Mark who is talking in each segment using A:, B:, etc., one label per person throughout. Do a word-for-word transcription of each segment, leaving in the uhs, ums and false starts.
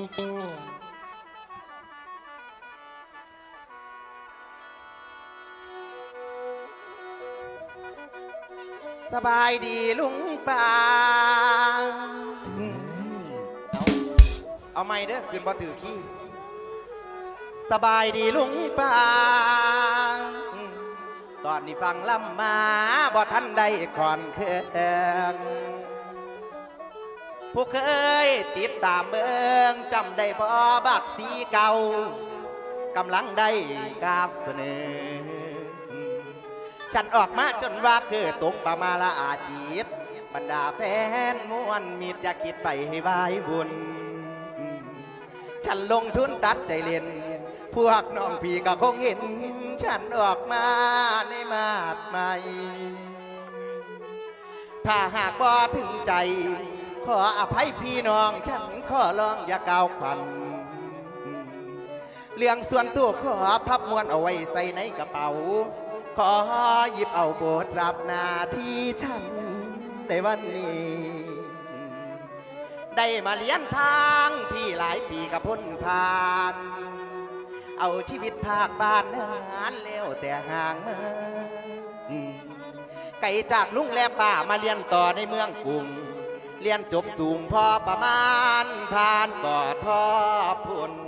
A: สบายดีลุงป่าเอาเอาไม่เด้อคืนบ่ถือขี้สบายดีลุงป่าตอนนี้ฟังลำมาบ่ทันได้ก่อนเคงผู้เคยติดตามเบิงจำได้บ่บักสีเก่ากำลังได้กราบเสนอฉันออกมาจนว่าเกิดตกประมาละอาจิตบรรดาแฟนมวนมิตรอยากคิดไปให้วายบุญฉันลงทุนตัดใจเล่นพวกน้องพี่ก็คงเห็นฉันออกมาในมาดใหม่ถ้าหากบ่ถึงใจขออภัยพี่น้องฉันขอร้องอย่าก้าวขวัญเรื่องส่วนตัวขอพับมวนเอาไว้ใส่ในกระเป๋าขอหยิบเอาโบทรับหน้าที่ฉันในวันนี้ได้มาเลี้ยงทางพี่หลายปีกับพ้นผ่านเอาชีวิตภาคบ้านนานแล้วแต่ห่างมาไกลจากลุงและป้ามาเรียนต่อในเมืองกรุงเรียนจบสูงพอประมาณผ่านก่อทอพุ่น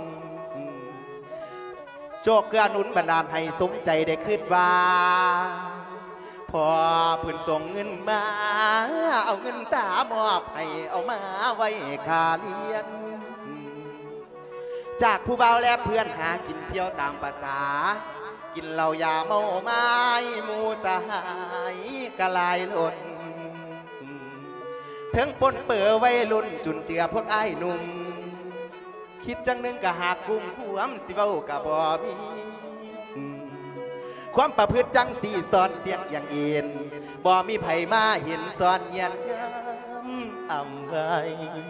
A: โชคเกื้อหนุนบันดาลให้สมใจได้คิดว่าพอเพื่อนส่งเงินมาเอาเงินตามอบให้เอามาไว้ค่าเรียนจากผู้เบาและเพื่อนหากินเที่ยวตามภาษากินเหล้ายาเมาไม้หมูสหายกะลายหล่นถึงปนเปื่อไว้ลุ่นจุนเจือพวกไอ้หนุ่มคิดจังนึงกะหากกุ้งความสิเว้ากะบ่มีความประพฤติจังสีสอนเสียงอย่างเอ็นบ่มีไผมาเห็นสอนเงียนงามอำไว้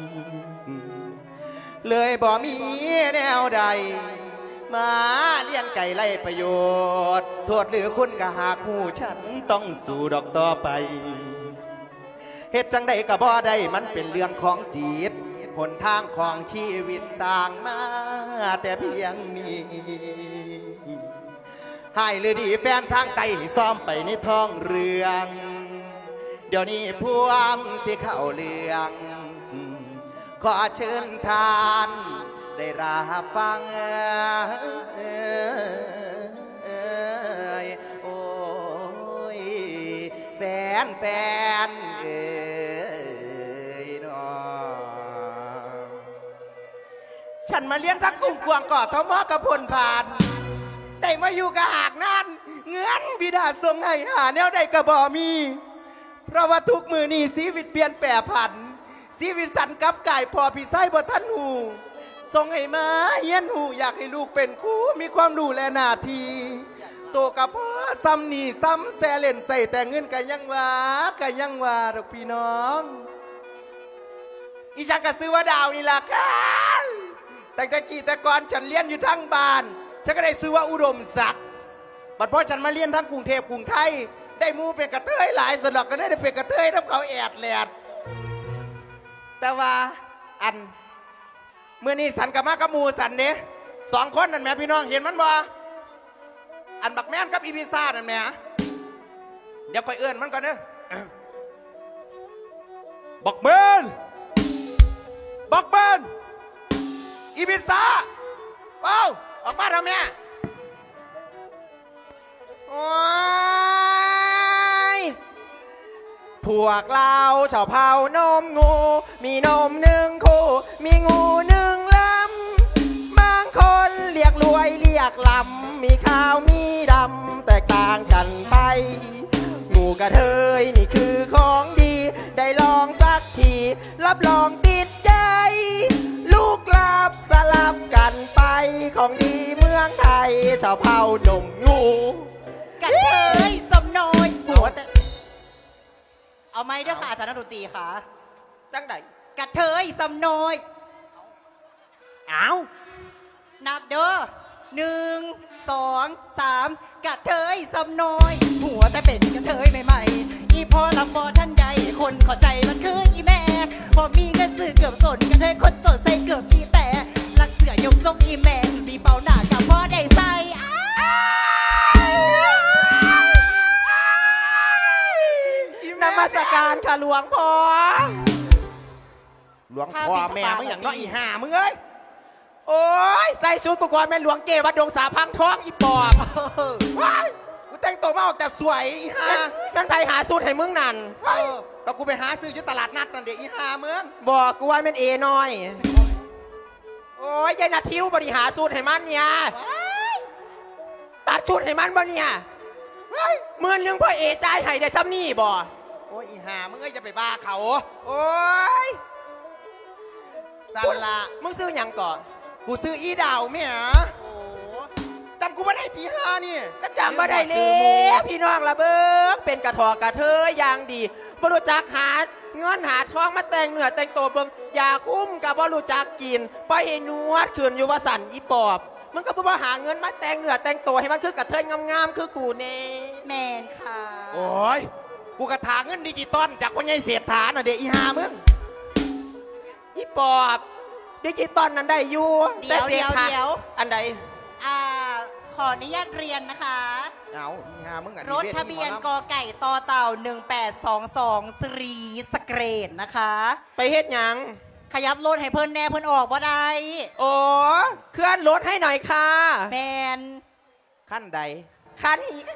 A: เลยบ่มีแนวใดมาเลี้ยงไก่ไล่ประโยชน์โทษหรือคุณกะหากหูฉันต้องสู่ดอกต่อไปเหตุจังใดกะบ่ได้มันเป็นเรื่องของจิตหนทางของชีวิตสร้างมาแต่เพียงนี้ให้หรือดีแฟนทางไกลซ้อมไปในท้องเรื่องเดี๋ยวนี้พวมสิเข้าเรื่องขอเชิญทานได้รับฟังโอ้ยแฟนแฟนเอ้ยน้องฉันมาเลี้ยงทั้งกุ้งกวางก่อทมกับพลผ่านได้มาอยู่กับหากนั่นเงินบิดาทรงให้หาแนวได้กระบอกมีเพราะว่าทุกมือนี่ชีวิตเปลี่ยนแปรผันชีวิตสันกับไก่พอพี่ไส้บ่ท่านหูทรงให้มาเฮียนหูอยากให้ลูกเป็นครูมีความรู้และหน้าที่โตกับพ่อซ้ำนี่ซ้ำแซ่เล่นใส่แต่เงินกันยังว่ากันยังว่าดอกพี่น้องอีฉันก็ซื้อว่าดาวนี่ล่ะกันแต่ตะกี้แต่ก่อนฉันเลี้ยนอยู่ทั้งบ้านฉันก็ได้ซื้อว่าอุดมศักดิ์บัดพอฉันมาเรียนทั้งกรุงเทพกรุงไทยได้มูเป็นกระเทยหลายสนอกก็ได้เป็นกระเทยทั้งเขาแอดแหลดแต่ว่าอันเมื่อนี้สันกับมากับมูสันเนี่ยสองคนนั่นแม่พี่น้องเห็นมันบ่อันบักแม่นกับอีพิซ่านั่นแม่เดี๋ยวไปเอื้อนมันก่อนเนอะบักแม่นบักแม่นอีพิซ่าว้าวออกมาทำไมโอ้ยพวกเราชาวเผ่านมงูมีนมหนึ่งคู่มีงูหนึ่งลำบางคนเรียกรวยเรียกลำมีขาวมีดำแตกต่างกันไปงูกระเทยนี่คือของดีได้ลองสักทีรับรองติดใจลูกลับสลับกันไปของดีเมืองไทยชาวเผ่านมงูกระเทยสมน้อยหัวแต่เอาไหมเด้อค่ะอาจารย์นักดนตรีค่ะจังไดกระเทยสมน้อยเอานับเด้อหนึ่งสองสามกระเทยสมน้อยหัวแต่เป็นกระเทยใหม่ๆอีพอลำบอท่านใดคนขอใจมันคืออีแม่พอมีเงินซื้อเกือบสนกระเทยคนโสดใส่เกือบที่แต่
B: รงอีแมนมีเป่าหน้ากับพ่อได้ใส่
C: นมัสการค่ะหลวงพ่อ
A: หลวงพ่อแม่มึงอย่างน้อยอีห่ามึงเอ้ย
C: โอ้ยใส่ชุดกูก่อนแม่หลวงเกวัดดงสาพังท้องอีปอบ
A: ว้ายกูแต่งตัวมาออกแต่สวยอีห่า
C: นั่นไปหาสูตรให้มึงนั่น
A: ก็กูไปหาซื้ออยู่ตลาดนัดนั่นเด็กอีห่ามึง
C: บอกกูว่าเป็นเอน้อยโอ้ยยายนาทิวบริหารสูตรให้มันเนี่ยตัดชุดให้มันบ่เนี่ยเมื่อนึงพ่อเอจ่ายให้ได้ซ้ำนี่บ่
A: โอ้ยอีห่ามึงเอ้ยจะไปบ้าเขา
C: โอ้ย
A: สันละ
C: มึงซื้อหยังก่อน
A: กูซื้ออีดาวเมียโอ้จำกูไม่ได้ทีห้านี่
C: ก็จำไม่ได้เลยพี่น้องละเบิ้งเป็นกระถอกกระเทยอย่างดีบรูจักหาเงินหาทองมาแต่งเหนือแต่งตัวเบิ้งยาคุ้มกับบรูจักกินไปเห็นนวดขืนอยู่วสันอีปอบมึงก็พูดว่าหาเงินมาแต่งเหนือแต่งตัวให้มันคือกระเทยงามๆคือกูเน่
B: แมนค่ะ
A: โอ้ยกูกระถางเงินดิจิตอลจากวันยัยเสียฐานอ่ะเด็กอีห่ามึง
C: อีปอบดิจิตอลนั้นได้อยู่
B: เดี๋ยวเดี๋ยวเดี๋ยว
C: อันใด
B: อ่าขออนุญาตเรียนนะคะ
A: เอาอีห่ามึง
B: รถทะเบียนกอไก่ต่อเต่าหนึ่งแปดสองสองสรีสเกรดนะคะ
C: ไปเฮ็ดหยัง
B: ขยับรถให้เพิ่นแน่เพิ่นออกว่าได้
C: โอ้เคลื่อนรถให้หน่อยค่ะ
B: แมน
A: ขั้นใด
C: ขั้นอีก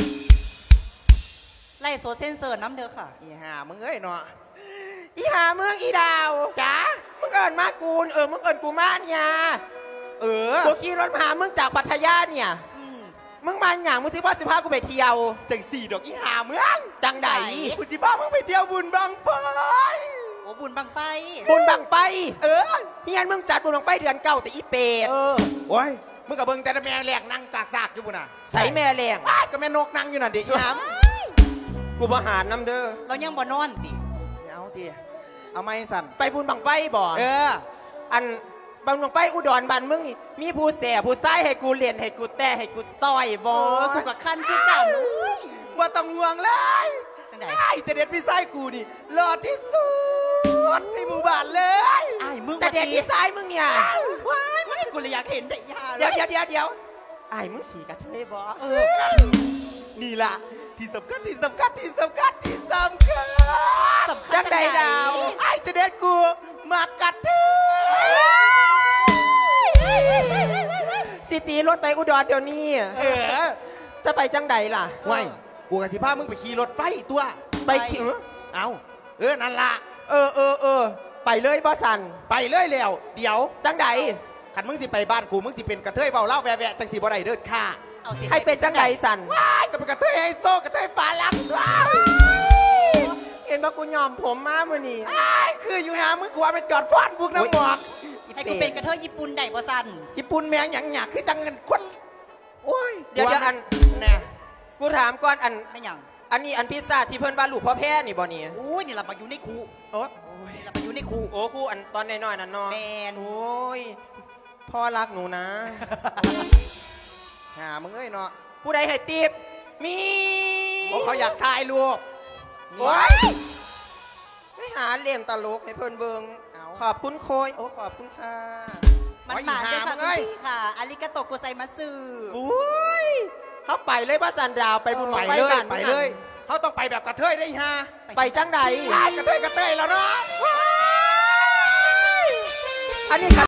B: ไล่โซเซนเซอร์น้ำเด้อค่ะ
A: อีห่ามึงเอ้ยเนาะ
C: อีหาเมืองอีดาว
A: จ้า
C: มึงเอิญมากูเออมึงเอิญกูมาเนี่ย
A: เออ
C: กูขี่รถมาหามึงจากพัทยาเนี่ยมึงมาอย่างมึงสิพ่อสิพากูไปเที่ยว
A: จังสี่ดอกอีหาเมือง
C: จังใด
A: กูสิพามึงไปเที่ยวบุญบังไฟ
B: โอ้บุญบังไฟ
C: บุญบังไฟ
A: เออ
C: ที่งั้นมึงจัดบุญบังไฟเดือนเก้าแต่อีเปร
A: เออโอ้ยมึงกับเบิ้งแต่แม่แหลกนั่งกากซากอยู่บุญน่ะ
C: ใส่แม่แหลก
A: ก็แม่นกนั่งอยู่น่ะเด็กอีหาม
C: กูบาหารน้ำเด้อ
B: เรายังบ่นอนติ
A: เอาทีเอาไม้สั่น
C: ไปบุญบังไฟบ่
A: เออ
C: อันบังบังไฟอุดรบันมึงมีผู้แสบผู้ซ้ายให้กูเรียนให้กูแต่ให้กูต่อยบ่
B: กูกับขั้นคือกัน
A: ว่าต้องห่วงเลยไอ้เด็ดพี่ซ้ายกูนี่หล่อที่สุดในหมู่บ้านเลย
C: ไอ้มึงแต่เด็ดพี่ซ้ายมึงเนี่ย
B: ว้ายไม่กูเลยอยากเห็นแต่ยา
C: เดี๋ยวเดี๋ยวเดี๋ยวเดี๋ยวไอ้มึงฉีกระเทยบ่
A: เออนี่ล่ะที่สำคัญที่สำคัญที่สำคัญที่สำคัญ
C: จังใดดาว
A: ไอ้จะเด็ดกูมากระเทย
C: สิตีรถไปอุดรเดี๋ยวนี้
A: เออ
C: จะไปจังใดล่ะ
A: ไม่กูกับสิพามึงไปขี่รถไฟตัว
C: ไปขี่
A: เอาเออนั่นล่ะ
C: เออเออเออไปเลยบอสัน
A: ไปเลยแล้วเดี๋ยว
C: จังใด
A: ขันมึงสิไปบ้านกูมึงสิเป็นกระเทยเบาเล่าแวะจังสีบ่ได้เด้อค่ะ
C: ให้เป็นจังใดสัน
A: ว้ายก็เป็นกระเทยไฮโซกระเทยฝาลัง
C: เห็นว่ากูยอมผมมาเมื่อนี้
A: คืออยู่หามึงกูว่าเป็นจอดฟ้อนบุกน้ำหมอก
B: ให้กูเป็นกระเทยญี่ปุ่นได้บอสัน
A: ญี่ปุ่นแมงหยังหยาคือจังเงินคนโอ้ย
C: เดี๋ยวอัน
A: น่
C: กูถามก่อนอัน
B: ไม่ยัง
C: อันนี้อันพิซซ่าที่เพิ่นบ้านลูกพ่อแพ้นี่บ่นี่
B: โอ้ยนี่เรามาอยู่ในคู
C: โอ้
B: ยเรามาอยู่ในคู
C: โอ้คูอันตอนน้อยๆนั่นเนาะ
B: แมน
C: โอ้ยพ่อรักหนูนะ
A: หามึงเอ้ยเนาะ
C: ผู้ใดให้ตีบมี
A: โอ้เขาอยากถ่ายรูป
C: โอ้ยไม่หาเล่มตลกให้เพิ่นเบิ่งขอบคุณโคยโอ้ขอบคุณค่ะ
B: มันหมาด้วยค่ะคุณพี่ค่ะอาริกาโตโกไซมัสสึ
C: โอ้ยเขาไปเลยบ้านสันดาวไปบุญ
A: ไปเลยไปเลยเขาต้องไปแบบกระเทยได้ฮะ
C: ไปจังใด
A: กระเทยกระเทยแล้วเนาะ
C: อันนี้